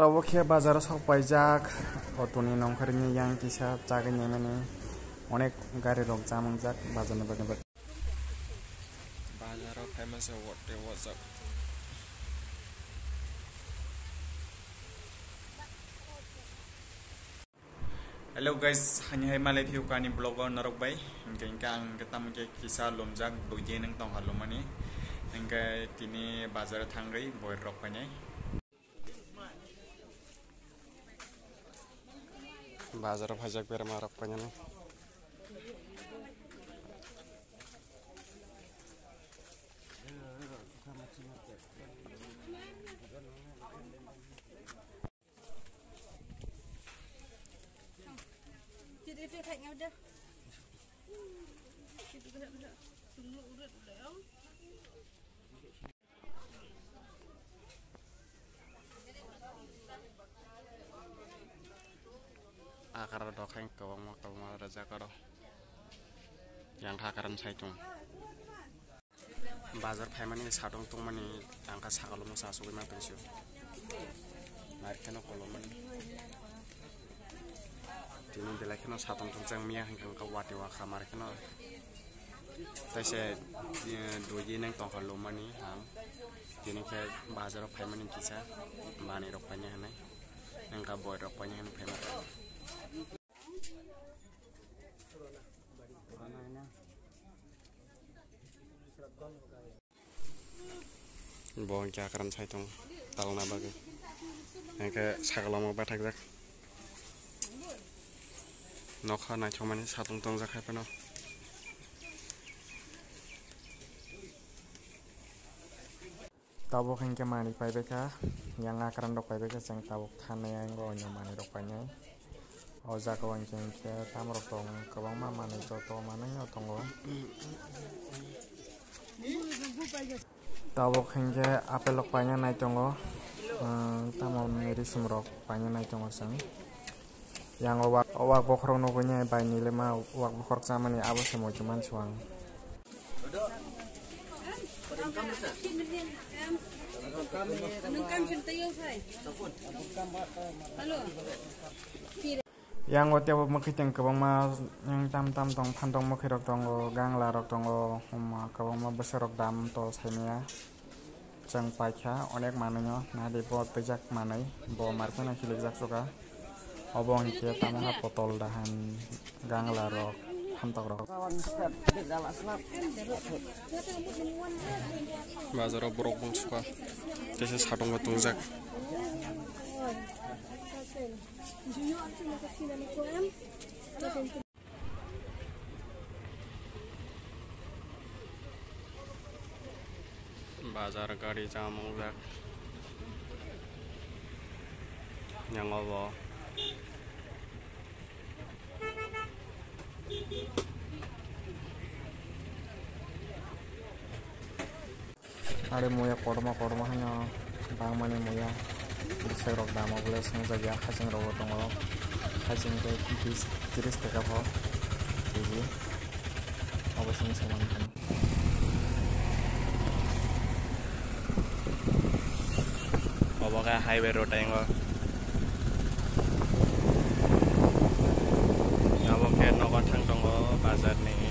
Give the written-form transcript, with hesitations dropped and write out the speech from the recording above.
Tawakhe bazar sok paijak otoni nongkharini yang kisa jagani mani onek gari rok jamangjak bazarni bagni Bazaro famous what's up. Hello guys, hanya malay view kani blogger narok bay. Hingga ang ketam ke kisah lomjak doje neng tong halomani. Hingga kini bazar thanggai boy rok panyai. bazar phajak ber marok panyane akar dokeng kawang raja karo yang hakaran saitung bazar phaimani sadong tungmani angka sakalomo sasugi matrisyo markeno kolomani tini belakeno sadong tungjang mia hingkang ka wati waka markeno taise doji neng tong halomani ham tini ke bazar phaimani kisa mani rokpanya hanai angka boy rokpanya hanai phaimani Bawang kya karan saitung talna bagi engke sakalamo bathak jak nokha naithomani satung tong jakhai pano tabok engke mani paibeka yang akaran dok paibeka jeng tabok thane anggo onyo mani dok painai o jaga engke tamrok tong kwbangma mani joto manai tongo tabok hingga apel lok panya nai tongo tamo medicine rok panya nai tongo sang yang owak bokrong nogonya bai nilema owak bokrok samani abo semo cuman suang yang otiap makiteng kabangma yang tam tong pantong makirok tongo gangla rok tongo kabangma besarok dam to saimia jang paikha onek mananyo nadi bo tejak manai bo markena hilijak soka obong ke tamha potol dahan gangla rok pantok rok bazar borok bungsuka desa sadong tungjak bazar gari jamangjak yang obo ada moya korma hanya bang mani moya serok damo boleh sengaja hajing rogo tongo hajing ke 30 taka po jadi awasin semangan bawa highway road yang ngabo ke nogo thang tongo bazar ni